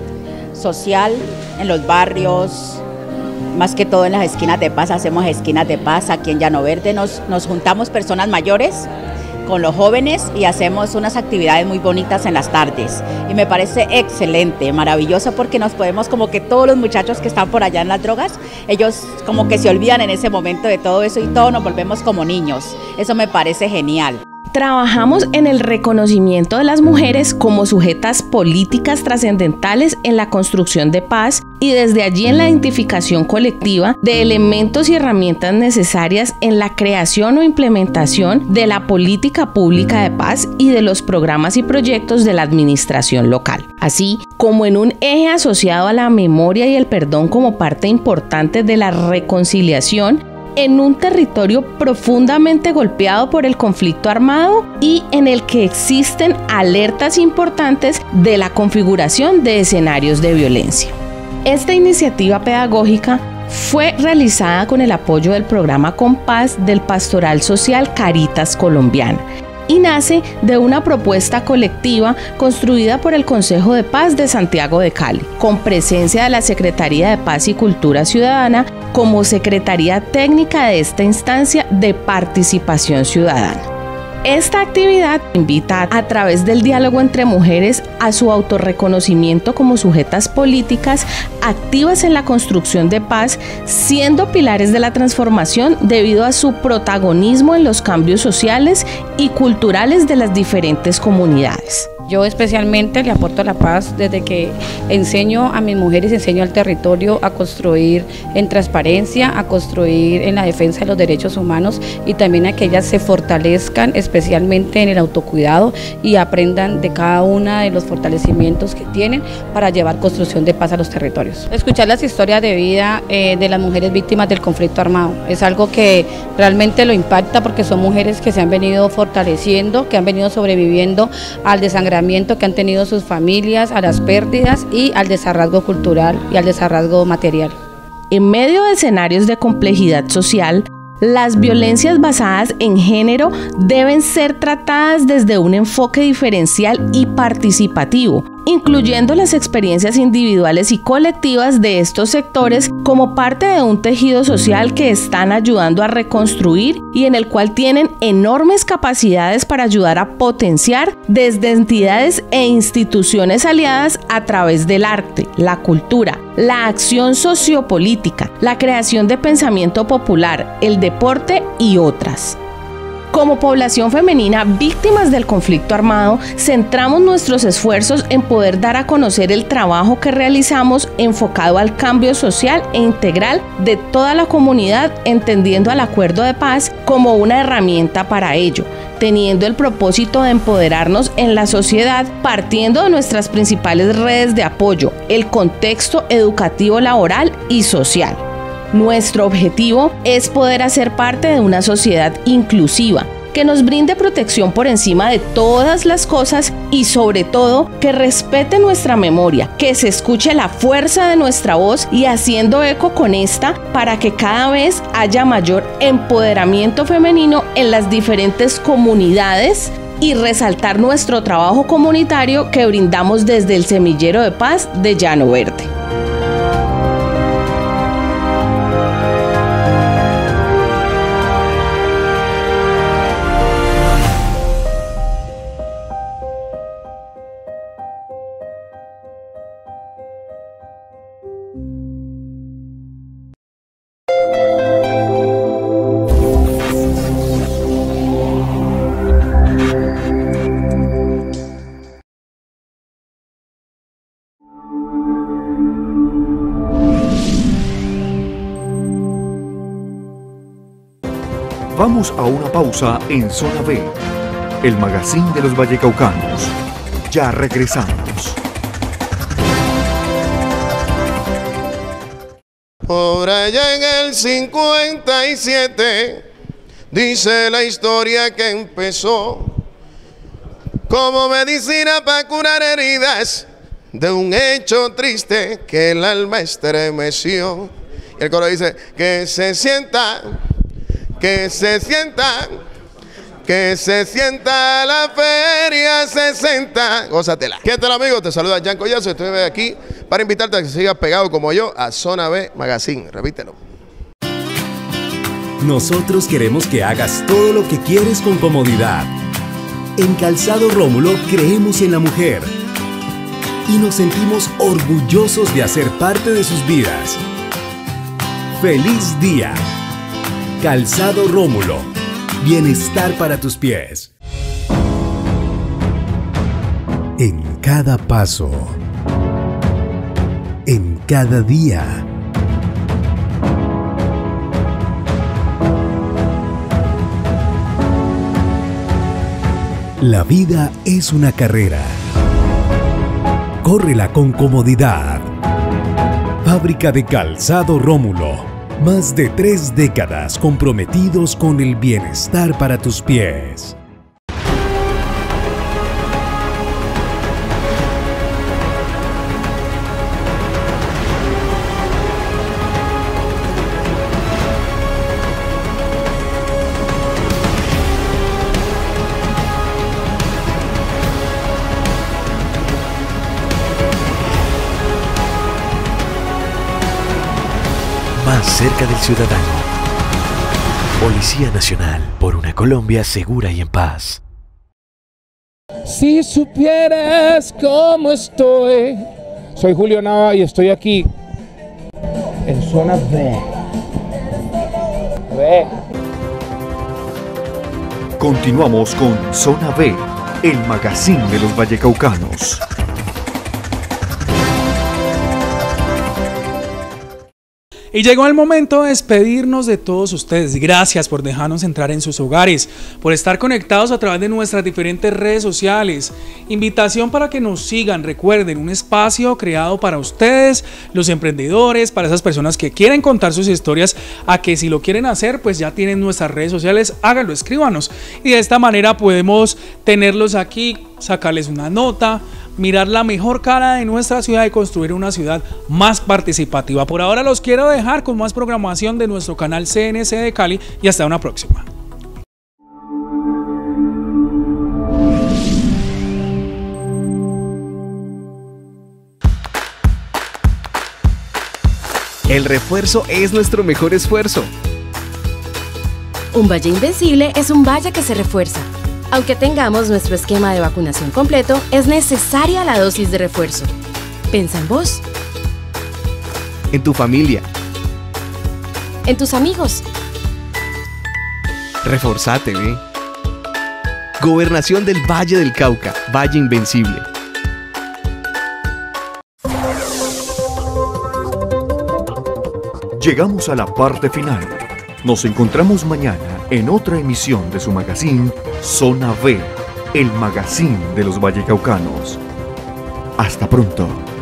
social en los barrios, más que todo en las esquinas de paz. Hacemos esquinas de paz aquí en Llano Verde, nos, nos juntamos personas mayores con los jóvenes y hacemos unas actividades muy bonitas en las tardes y me parece excelente, maravilloso, porque nos podemos, como que todos los muchachos que están por allá en las drogas, ellos como que se olvidan en ese momento de todo eso y todos nos volvemos como niños. Eso me parece genial. Trabajamos en el reconocimiento de las mujeres como sujetas políticas trascendentales en la construcción de paz y desde allí en la identificación colectiva de elementos y herramientas necesarias en la creación o implementación de la política pública de paz y de los programas y proyectos de la administración local, así como en un eje asociado a la memoria y el perdón como parte importante de la reconciliación en un territorio profundamente golpeado por el conflicto armado y en el que existen alertas importantes de la configuración de escenarios de violencia. Esta iniciativa pedagógica fue realizada con el apoyo del programa Compás del Pastoral Social Caritas Colombiana y nace de una propuesta colectiva construida por el Consejo de Paz de Santiago de Cali, con presencia de la Secretaría de Paz y Cultura Ciudadana como Secretaría Técnica de esta instancia de participación ciudadana. Esta actividad invita a través del diálogo entre mujeres a su autorreconocimiento como sujetas políticas activas en la construcción de paz, siendo pilares de la transformación debido a su protagonismo en los cambios sociales y culturales de las diferentes comunidades. Yo especialmente le aporto la paz desde que enseño a mis mujeres, enseño al territorio a construir en transparencia, a construir en la defensa de los derechos humanos y también a que ellas se fortalezcan especialmente en el autocuidado y aprendan de cada uno de los fortalecimientos que tienen para llevar construcción de paz a los territorios. Escuchar las historias de vida eh, de las mujeres víctimas del conflicto armado es algo que realmente lo impacta porque son mujeres que se han venido fortaleciendo, que han venido sobreviviendo al desangramiento enfrentamiento que han tenido sus familias, a las pérdidas y al desarraigo cultural y al desarraigo material. En medio de escenarios de complejidad social, las violencias basadas en género deben ser tratadas desde un enfoque diferencial y participativo, incluyendo las experiencias individuales y colectivas de estos sectores como parte de un tejido social que están ayudando a reconstruir y en el cual tienen enormes capacidades para ayudar a potenciar desde entidades e instituciones aliadas a través del arte, la cultura, la acción sociopolítica, la creación de pensamiento popular, el deporte y otras. Como población femenina víctimas del conflicto armado, centramos nuestros esfuerzos en poder dar a conocer el trabajo que realizamos enfocado al cambio social e integral de toda la comunidad, entendiendo al acuerdo de paz como una herramienta para ello, teniendo el propósito de empoderarnos en la sociedad partiendo de nuestras principales redes de apoyo, el contexto educativo, laboral y social. Nuestro objetivo es poder hacer parte de una sociedad inclusiva, que nos brinde protección por encima de todas las cosas y sobre todo que respete nuestra memoria, que se escuche la fuerza de nuestra voz y haciendo eco con esta para que cada vez haya mayor empoderamiento femenino en las diferentes comunidades y resaltar nuestro trabajo comunitario que brindamos desde el Semillero de Paz de Llano Verde. Vamos a una pausa en Zona B, el magazine de los vallecaucanos. Ya regresamos. Por allá en el cincuenta y siete, dice la historia que empezó como medicina para curar heridas de un hecho triste que el alma estremeció. Y el coro dice, que se sienta, que se sienta, que se sienta la feria sesenta. Gózatela. ¿Qué tal, amigos? Te saluda Jan Collazo. Estoy aquí para invitarte a que sigas pegado como yo a Zona B Magazine. Repítelo. Nosotros queremos que hagas todo lo que quieres con comodidad. En Calzado Rómulo creemos en la mujer y nos sentimos orgullosos de hacer parte de sus vidas. ¡Feliz día! Calzado Rómulo. Bienestar para tus pies. En cada paso. En cada día. La vida es una carrera. Córrela con comodidad. Fábrica de Calzado Rómulo. Más de tres décadas comprometidos con el bienestar para tus pies. Cerca del ciudadano. Policía Nacional, por una Colombia segura y en paz. Si supieras cómo estoy. Soy Julio Nava y estoy aquí en Zona B. B. Continuamos con Zona B, el magazine de los vallecaucanos. Y llegó el momento de despedirnos de todos ustedes. Gracias por dejarnos entrar en sus hogares, por estar conectados a través de nuestras diferentes redes sociales. Invitación para que nos sigan. Recuerden, un espacio creado para ustedes, los emprendedores, para esas personas que quieren contar sus historias, a que si lo quieren hacer, pues ya tienen nuestras redes sociales, háganlo, escríbanos. Y de esta manera podemos tenerlos aquí, sacarles una nota, mirar la mejor cara de nuestra ciudad y construir una ciudad más participativa. Por ahora los quiero dejar con más programación de nuestro canal C N C de Cali y hasta una próxima. El refuerzo es nuestro mejor esfuerzo. Un valle invencible es un valle que se refuerza. Aunque tengamos nuestro esquema de vacunación completo, es necesaria la dosis de refuerzo. Pensa en vos. En tu familia. En tus amigos. Reforzate, ¿ve? Gobernación del Valle del Cauca, Valle Invencible. Llegamos a la parte final. Nos encontramos mañana en otra emisión de su magazine Zona B, el magazine de los vallecaucanos. Hasta pronto.